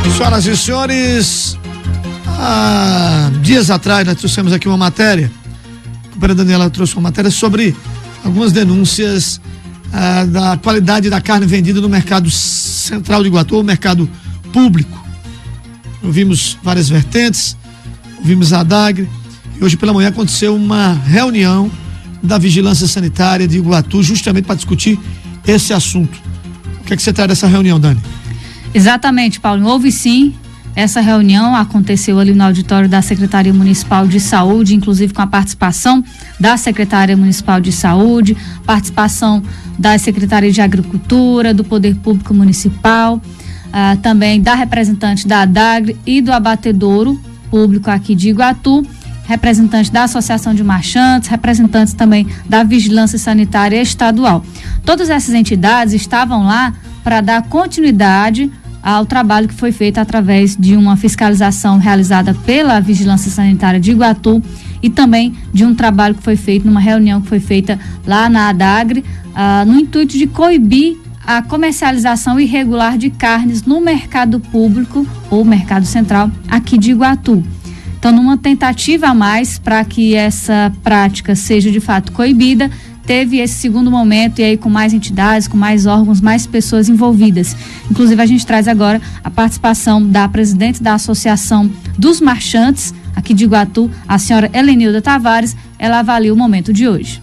Senhoras e senhores, há dias atrás nós trouxemos aqui uma matéria, a companheira Daniela trouxe uma matéria sobre algumas denúncias da qualidade da carne vendida no mercado central de Iguatu, o mercado público. Ouvimos várias vertentes, ouvimos a ADAGRE, e hoje pela manhã aconteceu uma reunião da Vigilância Sanitária de Iguatu, justamente para discutir esse assunto. O que é que você traz dessa reunião, Dani? Exatamente, Paulo. Houve sim essa reunião, aconteceu ali no auditório da Secretaria Municipal de Saúde, inclusive com a participação da Secretaria Municipal de Saúde, participação da Secretaria de Agricultura, do Poder Público Municipal, também da representante da ADAGRE e do Abatedouro Público aqui de Iguatu, representantes da Associação de Marchantes, representantes também da Vigilância Sanitária Estadual. Todas essas entidades estavam lá para dar continuidade ao trabalho que foi feito através de uma fiscalização realizada pela Vigilância Sanitária de Iguatu e também de um trabalho que foi feito numa reunião que foi feita lá na ADAGRE, no intuito de coibir a comercialização irregular de carnes no mercado público ou mercado central aqui de Iguatu. Então, numa tentativa a mais para que essa prática seja de fato coibida, teve esse segundo momento e aí com mais entidades, com mais órgãos, mais pessoas envolvidas. Inclusive a gente traz agora a participação da presidente da Associação dos Marchantes aqui de Iguatu, a senhora Helenilda Tavares. Ela avalia o momento de hoje.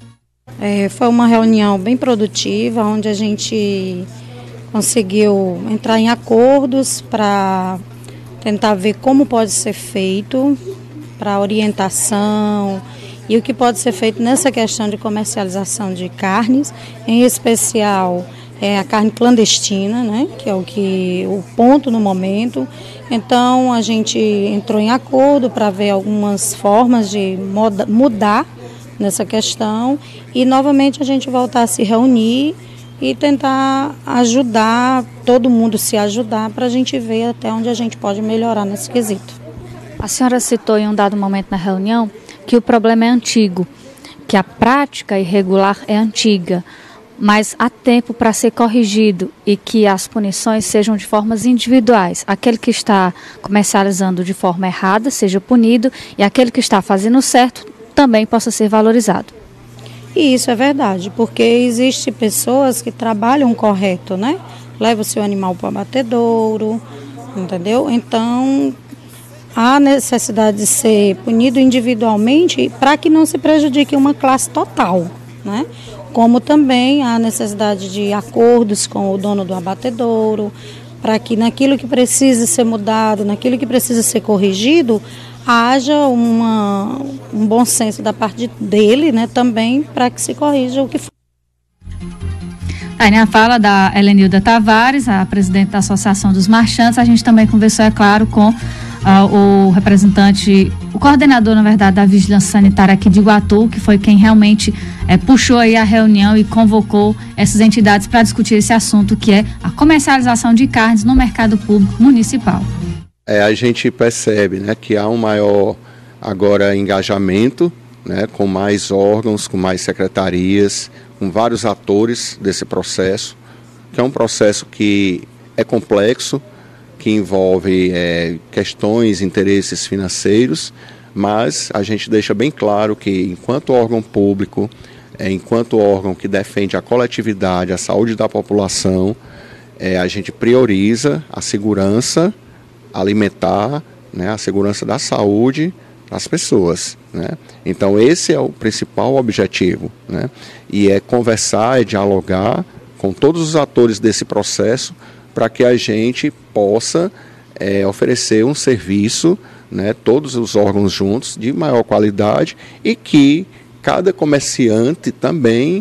Foi uma reunião bem produtiva, onde a gente conseguiu entrar em acordos para tentar ver como pode ser feito, para orientação e o que pode ser feito nessa questão de comercialização de carnes, em especial a carne clandestina, né, que é o ponto no momento. Então a gente entrou em acordo para ver algumas formas de mudar nessa questão e novamente a gente voltar a se reunir e tentar ajudar, todo mundo se ajudar para a gente ver até onde a gente pode melhorar nesse quesito. A senhora citou em um dado momento na reunião que o problema é antigo, que a prática irregular é antiga, mas há tempo para ser corrigido e que as punições sejam de formas individuais. Aquele que está comercializando de forma errada seja punido e aquele que está fazendo certo também possa ser valorizado. E isso é verdade, porque existem pessoas que trabalham correto, né? Leva o seu animal para o abatedouro, entendeu? Então há necessidade de ser punido individualmente para que não se prejudique uma classe total, né? Como também há necessidade de acordos com o dono do abatedouro, para que naquilo que precisa ser mudado, naquilo que precisa ser corrigido, haja um bom senso da parte dele, né, também para que se corrija o que for. Aí na fala da Helenilda Tavares, a presidente da Associação dos Marchantes, a gente também conversou, é claro, com o representante, o coordenador, na verdade, da Vigilância Sanitária aqui de Iguatu, que foi quem realmente puxou aí a reunião e convocou essas entidades para discutir esse assunto, que é a comercialização de carnes no mercado público municipal. A gente percebe, né, que há um maior agora engajamento, né, com mais órgãos, com mais secretarias, com vários atores desse processo, que é um processo que é complexo, que envolve questões, interesses financeiros, mas a gente deixa bem claro que enquanto órgão público, enquanto órgão que defende a coletividade, a saúde da população, a gente prioriza a segurança alimentar, né, a segurança da saúde das pessoas, né? Então esse é o principal objetivo, né? E é conversar, é dialogar com todos os atores desse processo para que a gente possa oferecer um serviço, né, todos os órgãos juntos, de maior qualidade e que cada comerciante também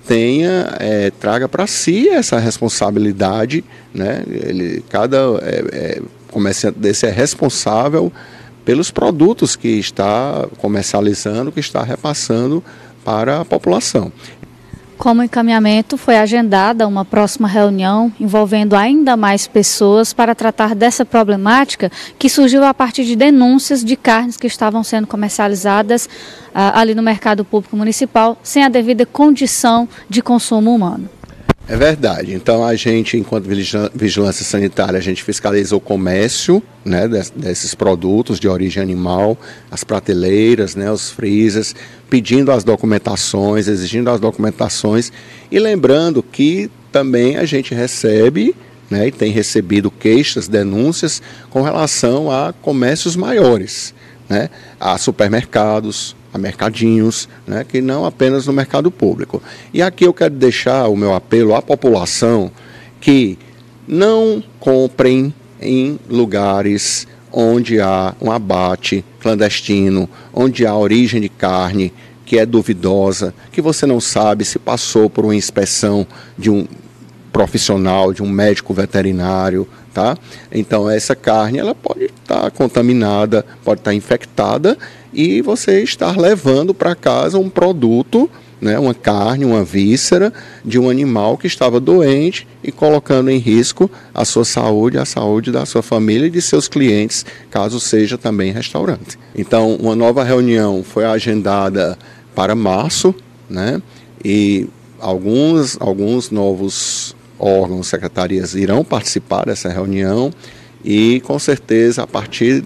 traga para si essa responsabilidade, né? Cada comerciante desse é responsável pelos produtos que está comercializando, que está repassando para a população. Como encaminhamento, foi agendada uma próxima reunião envolvendo ainda mais pessoas para tratar dessa problemática que surgiu a partir de denúncias de carnes que estavam sendo comercializadas ali no mercado público municipal sem a devida condição de consumo humano. É verdade. Então a gente, enquanto vigilância sanitária, a gente fiscaliza o comércio, né, desses produtos de origem animal, as prateleiras, né, os freezers, pedindo as documentações, exigindo as documentações e lembrando que também a gente recebe, né, e tem recebido queixas, denúncias com relação a comércios maiores, né, a supermercados, a mercadinhos, né, que não apenas no mercado público. E aqui eu quero deixar o meu apelo à população que não comprem em lugares onde há um abate clandestino, onde há origem de carne que é duvidosa, que você não sabe se passou por uma inspeção de um profissional, de um médico veterinário, tá? Então essa carne ela pode estar contaminada, pode estar infectada e você estar levando para casa um produto, né, uma carne, uma víscera de um animal que estava doente e colocando em risco a sua saúde, a saúde da sua família e de seus clientes, caso seja também restaurante. Então, uma nova reunião foi agendada para março, né, e alguns novos órgãos, secretarias irão participar dessa reunião e, com certeza, a partir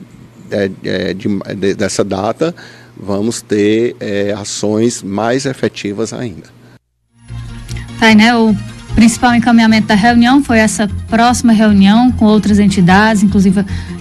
dessa data, vamos ter ações mais efetivas ainda. Tá, né? O principal encaminhamento da reunião foi essa próxima reunião com outras entidades, inclusive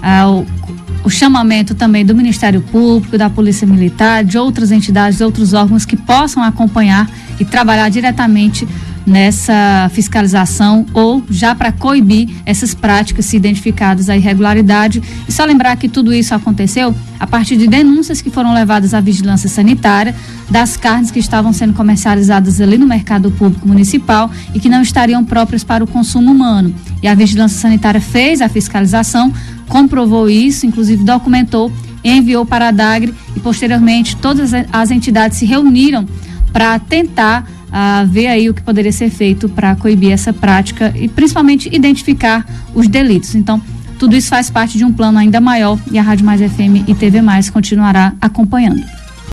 o chamamento também do Ministério Público, da Polícia Militar, de outras entidades, de outros órgãos que possam acompanhar e trabalhar diretamente nessa fiscalização ou já para coibir essas práticas se identificadas a irregularidade. E só lembrar que tudo isso aconteceu a partir de denúncias que foram levadas à vigilância sanitária das carnes que estavam sendo comercializadas ali no mercado público municipal e que não estariam próprias para o consumo humano. E a vigilância sanitária fez a fiscalização, comprovou isso, inclusive documentou, enviou para a DAGRE e posteriormente todas as entidades se reuniram para tentar ver aí o que poderia ser feito para coibir essa prática e principalmente identificar os delitos. Então, tudo isso faz parte de um plano ainda maior e a Rádio Mais FM e TV Mais continuará acompanhando.